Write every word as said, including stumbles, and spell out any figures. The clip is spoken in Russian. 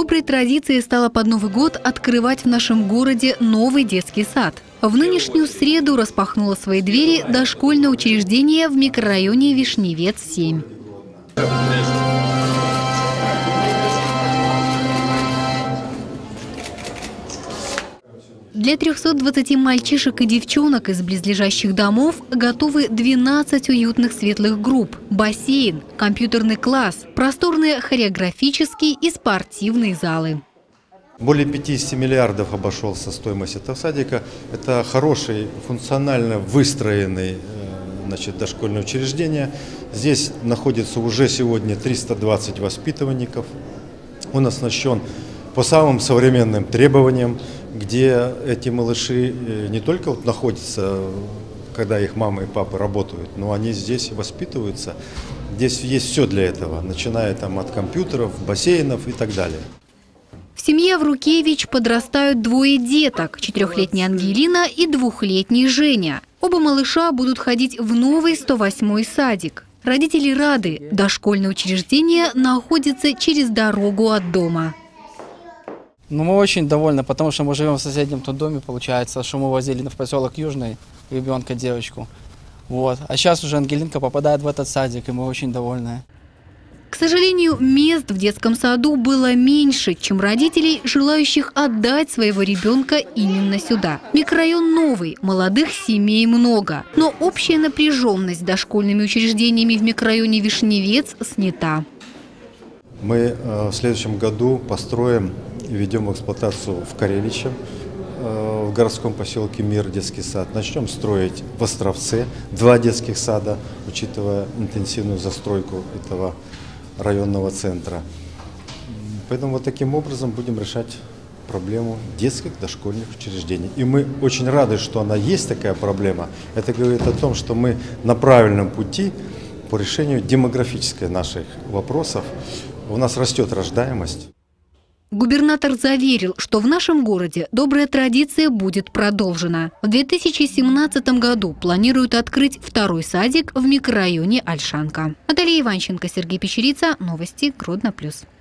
Доброй традицией стало под Новый год открывать в нашем городе новый детский сад. В нынешнюю среду распахнуло свои двери дошкольное учреждение в микрорайоне Вишневец семь. Для трёхсот двадцати мальчишек и девчонок из близлежащих домов готовы двенадцать уютных светлых групп, бассейн, компьютерный класс, просторные хореографические и спортивные залы. Более пятидесяти миллиардов обошелся стоимость этого садика. Это хороший, функционально выстроенный значит, дошкольное учреждение. Здесь находится уже сегодня триста двадцать воспитанников. Он оснащен по самым современным требованиям, где эти малыши не только вот находятся, когда их мама и папа работают, но они здесь воспитываются. Здесь есть все для этого, начиная там от компьютеров, бассейнов и так далее. В семье Врукевич подрастают двое деток – четырехлетняя Ангелина и двухлетний Женя. Оба малыша будут ходить в новый сто восьмой садик. Родители рады – дошкольное учреждение находится через дорогу от дома. Ну, мы очень довольны, потому что мы живем в соседнем тут доме, получается, что мы возили в поселок Южный ребенка, девочку. Вот. А сейчас уже Ангелинка попадает в этот садик, и мы очень довольны. К сожалению, мест в детском саду было меньше, чем родителей, желающих отдать своего ребенка именно сюда. Микрорайон новый, молодых семей много. Но общая напряженность с дошкольными учреждениями в микрорайоне Вишневец снята. Мы в следующем году построим и введем в эксплуатацию в Кареличе, в городском поселке Мир детский сад. Начнем строить в Островце два детских сада, учитывая интенсивную застройку этого районного центра. Поэтому вот таким образом будем решать проблему детских дошкольных учреждений. И мы очень рады, что она есть, такая проблема. Это говорит о том, что мы на правильном пути по решению демографических наших вопросов. У нас растет рождаемость. Губернатор заверил, что в нашем городе добрая традиция будет продолжена. В две тысячи семнадцатом году планируют открыть второй садик в микрорайоне Ольшанка. Наталья Иванченко, Сергей Печерица. Новости Гродно плюс.